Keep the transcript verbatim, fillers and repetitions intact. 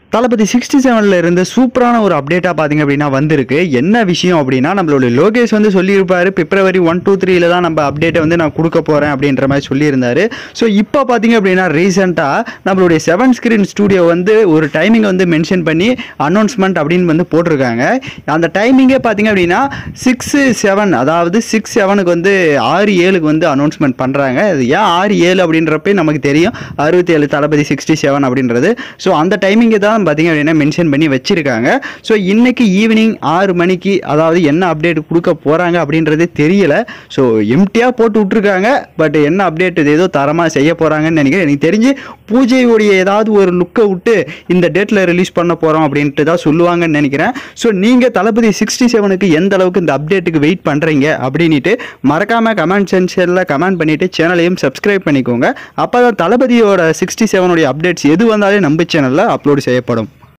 தளபதி sixty செவன்ல இருந்து சூப்பரான ஒரு அப்டேட்டா பாத்தீங்க அப்படின்னா வந்திருக்கு. என்ன விஷயம் அப்படின்னா, நம்மளோட லோகேஷ் வந்து சொல்லியிருப்பாரு பிப்ரவரி ஒன் டூ த்ரீல தான் நம்ம அப்டேட்டை வந்து நான் கொடுக்க போறேன் அப்படின்ற மாதிரி சொல்லியிருந்தாரு. ஸோ இப்போ பாத்தீங்க அப்படின்னா ரீசெண்டா நம்மளுடைய செவன் ஸ்கிரீன் ஸ்டுடியோ வந்து ஒரு டைமிங் வந்து மென்ஷன் பண்ணி அனௌன்ஸ்மெண்ட் அப்படின்னு வந்து போட்டிருக்காங்க. அந்த டைமிங்கே பாத்தீங்க அப்படின்னா சிக்ஸ் செவன் அதாவது சிக்ஸ் செவனுக்கு வந்து ஆறு ஏழுக்கு வந்து அனௌன்ஸ்மெண்ட் பண்றாங்க. அது ஏன் ஆறு ஏழு அப்படின்றப்ப நமக்கு தெரியும் அறுபத்தி ஏழு தளபதி சிக்ஸ்டி செவன் அப்படின்றது. ஸோ அந்த டைமிங்கை தான் பார்த்தீங்க அப்படின்னா மென்ஷன் பண்ணி வச்சிருக்காங்க. ஸோ இன்னைக்கு ஈவினிங் ஆறு மணிக்கு அதாவது என்ன அப்டேட் கொடுக்க போறாங்க அப்படின்றது தெரியல. ஸோ எம்டியாக போட்டு விட்டுருக்காங்க. பட் என்ன அப்டேட் ஏதோ தரமாக செய்ய போறாங்கன்னு நினைக்கிறேன். எனக்கு தெரிஞ்சு பூஜையுடைய ஏதாவது ஒரு லுக்கை விட்டு இந்த டேட்டில் ரிலீஸ் பண்ண போறோம் அப்படின்ட்டு தான் சொல்லுவாங்கன்னு நினைக்கிறேன். ஸோ நீங்கள் தளபதி சிக்ஸ்டி செவனுக்கு எந்த அளவுக்கு இந்த அப்டேட்டுக்கு வெயிட் பண்ணுறீங்க அப்படின்ட்டு மறக்காம கமெண்ட் செக்ஷனில் கமெண்ட் பண்ணிட்டு சேனலையும் சப்ஸ்கிரைப் பண்ணிக்கோங்க. அப்போ தான் தளபதியோட சிக்ஸ்டி செவனுடைய அப்டேட்ஸ் எது வந்தாலே நம்ம சேனலில் அப்லோட் செய்யப்படும்.